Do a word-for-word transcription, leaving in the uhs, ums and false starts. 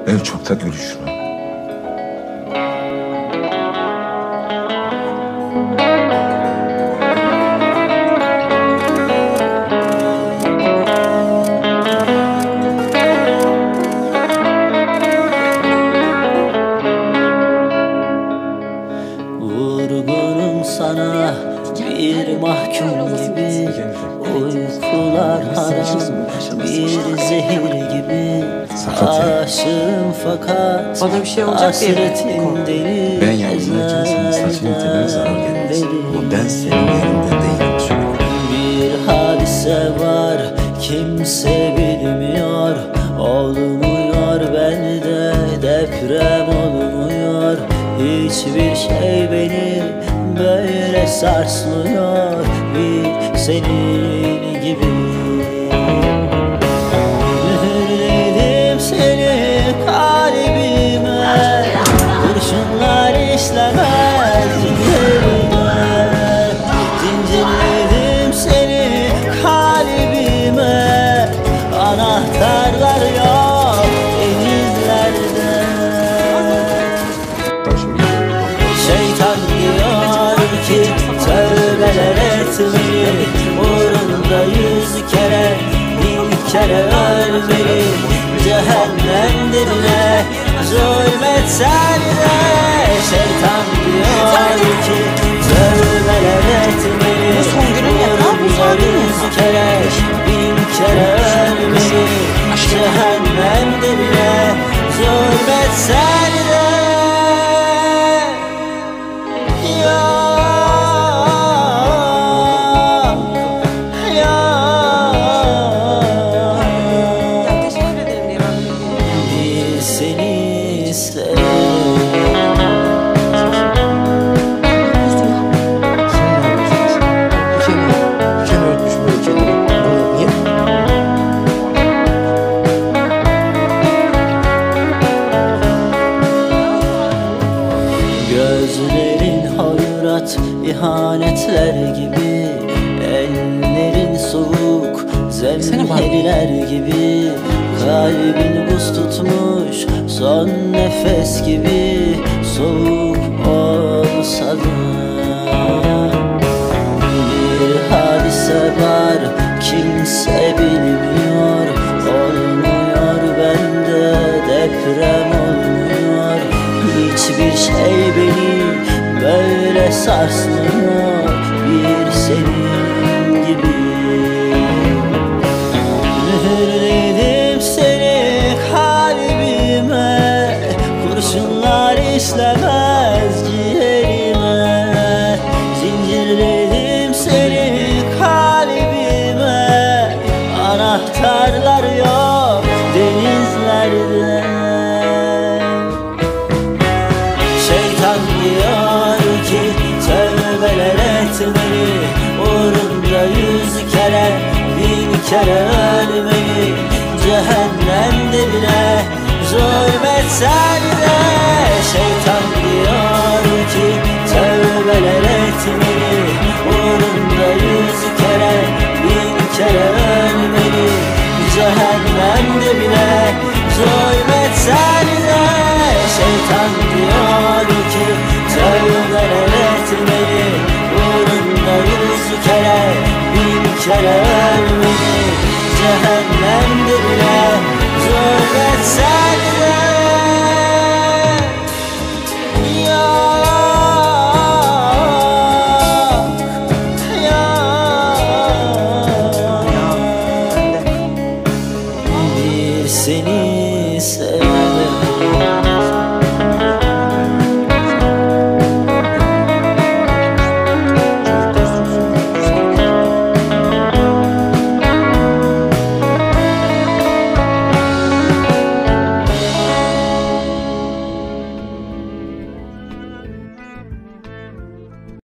Ev çok da gülüşlü. Vurgunum sana bir mahkum gibi, uykular haram bir zehir gibi. Aşığım fakat bana bir şey olacak diye hasretin deli. Ben yanındayken senin saçının teline zarar gelmez. O ben senin yerinde değilim çünkü. Bir hadise var kimse bilmiyor, olmuyor bende deprem olmuyor. Hiçbir şey beni böyle sarsmıyor bir senin gibi. Mühürledim seni kalbime, kurşunlar işlemez zincirime. Zincirledim seni kalbime, anahtarlar yok denizlerde. Şeytan diyor ki tövbeler etmeli, uğrunda yüz kere bin kere ölmeli. Cehennem dibine zulmetsen de şeytan diyor ki tövbeler etmeli, uğrunda yüz kere bin kere ölmeli. Cehennem dibine zulmetsen de. Seni gözlerin hayrat ihanetler gibi, ellerin soğuk zemheriler gibi. Kalbin buz tutmuş son nefes gibi, soğuk olsa da. Bir hadise var kimse bilmiyor, olmuyor bende deprem olmuyor. Hiçbir şey beni böyle sarsmıyor bir senin gibi. Mühürledim seni kalbime, kurşunlar işlemez ciğerime. Zincirledim seni kalbime, anahtarlar yok denizlerde. Şeytan diyor ki tövbeler etmeli, uğrunda yüz kere bin kere ölmeli. Cehennem dibine zulmetsen de şeytan diyor ki tövbeler etmeli, uğrunda yüz kere bin kere ölmeli. Cehennem dibine zulmetsen de şeytan diyor ki tövbeler etmeli, uğrunda yüz kere bin kere ölmeli. Cehennem